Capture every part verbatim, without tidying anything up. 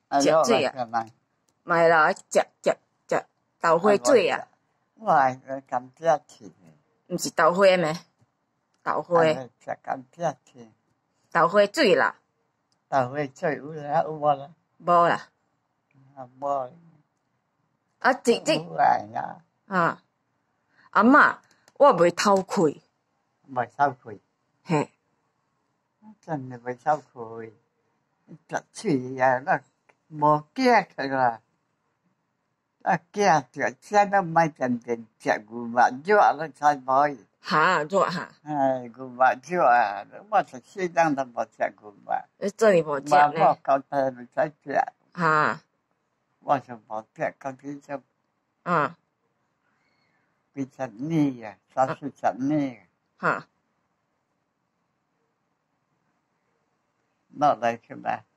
食水啊，买啦，食食食豆花水啊。 我爱甘蔗甜。 毋是豆花咩？豆花。 食甘蔗甜。 豆花水啦。 豆花水有啦，有无啦？ 无啦。 啊，无。 啊，直直。 有爱啦。 啊，阿嬷，我袂偷窥。 袂偷窥。 嘿。 真诶袂偷窥。食水啊，那无惊去啦。啊，惊食啥都莫真正食牛肉肉了才无伊。 哈，肉哈。 哎，牛肉肉啊，我是西藏都无食牛肉。 你这里无食呢？ 我到底唔使食。 哈。 我是无食，到底就。 嗯。 几十年啊，三四十年。 哈。 落来去吧。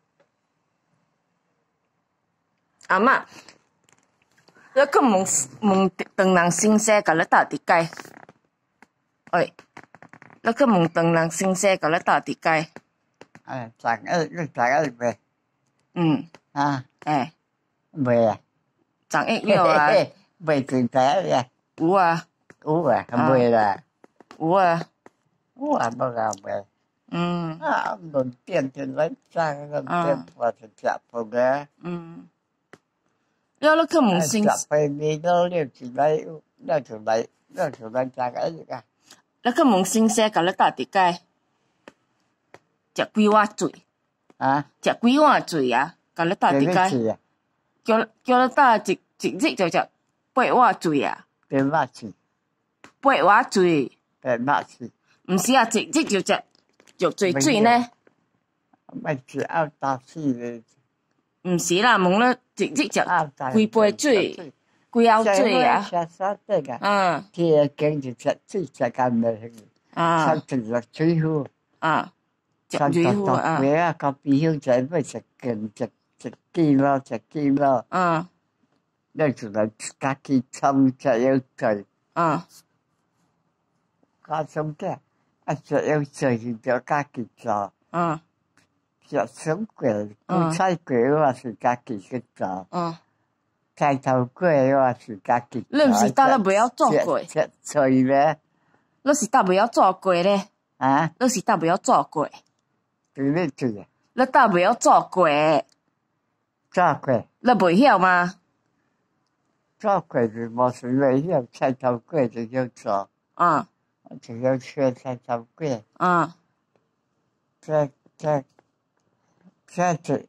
阿嬷。你去问问唐人先生，甲你搭伫街。喂，你去问唐人先生，甲你搭伫街。 哎，十二，你十二未？ 嗯。 啊。 哎。 未啊。 十一月啊。 未至十二啊。 有啊。 有啊，未啦。 有啊。 有啊，无啊未。 嗯。 啊，论点就来争，论点我就食饭个。 嗯。了，你去问先。 食饭味道了就来，了就来，了就来食个一个。 你去问先生，甲你搭伫街，食几碗水？ 啊？ 食几碗水啊？甲你搭伫街。叫叫你搭一一日就食八碗水啊？ 八碗水。 八碗水。 八碗水。 毋是啊，一日就食就最水呢。 咪食熬大死咧。 毋是啦，问你一日食几杯水，几熬水啊？ 食啥得个？ 嗯。 天经就食水食干嘞。 啊。 三十六水壶。 啊。食水壶啊。 三十六啊，到啤酒仔要食斤，食食几咯，食几咯。 嗯。 你就来家己冲食药水。 嗯。 家冲嘅，啊食药水就家己做。 嗯。 食水果、韭菜果我是家己去做。 嗯。 菜头粿我是家己做。 你毋是搭了袂晓做过？ 食脆咧。 你是搭袂晓做过咧？ 啊？ 你是搭袂晓做过？ 对咧对啊。 你搭袂晓做过？ 做过。 你袂晓吗？ 做过就无是袂晓，菜头粿就晓做。 嗯。 就晓切菜头粿。 嗯。 这这这这，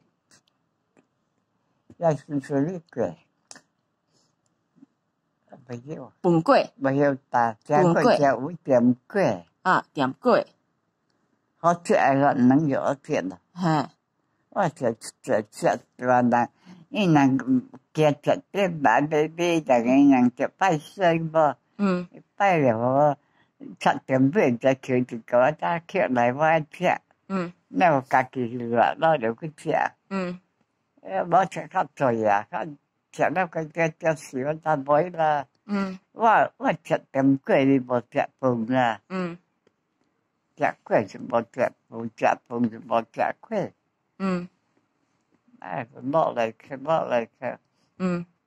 要是说那个。没有。 饭粿。 没有打，加过加有点粿。 啊，点粿。 好吃个能有点了。 嘿。 我食食食多人，伊人加食点买买买，逐个人就拜神无。 嗯。 拜了我七点半才去一个早起来我食。 嗯。 那我家己热，我就去食。 嗯。 诶，无食较济啊，较食了个个个少，但袂啦。 嗯。 我我食点粿，你无食饭啦。 嗯。 食粿就无食饭，食饭就无食粿。 嗯。 哎，落来去，落来去。 嗯。